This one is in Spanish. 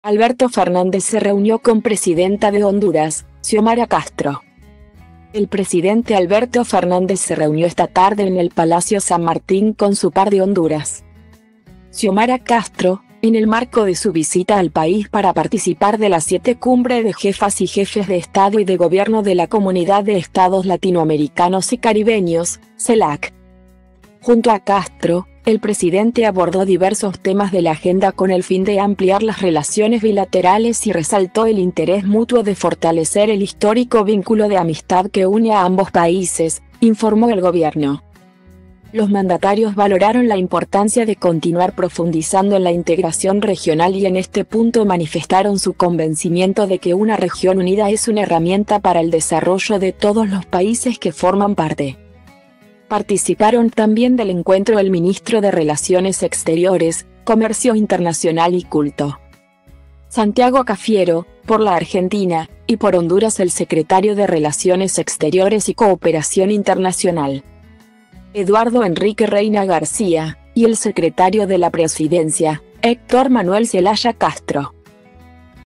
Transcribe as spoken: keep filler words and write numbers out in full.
Alberto Fernández se reunió con presidenta de Honduras, Xiomara Castro. El presidente Alberto Fernández se reunió esta tarde en el Palacio San Martín con su par de Honduras, Xiomara Castro, en el marco de su visita al país para participar de la siete Cumbre de Jefas y Jefes de Estado y de Gobierno de la Comunidad de Estados Latinoamericanos y Caribeños, CELAC. Junto a Castro, el presidente abordó diversos temas de la agenda con el fin de ampliar las relaciones bilaterales y resaltó el interés mutuo de fortalecer el histórico vínculo de amistad que une a ambos países, informó el gobierno. Los mandatarios valoraron la importancia de continuar profundizando en la integración regional y en este punto manifestaron su convencimiento de que una región unida es una herramienta para el desarrollo de todos los países que forman parte. Participaron también del encuentro el ministro de Relaciones Exteriores, Comercio Internacional y Culto, Santiago Cafiero, por la Argentina, y por Honduras el secretario de Relaciones Exteriores y Cooperación Internacional, Eduardo Enrique Reina García, y el secretario de la Presidencia, Héctor Manuel Zelaya Castro.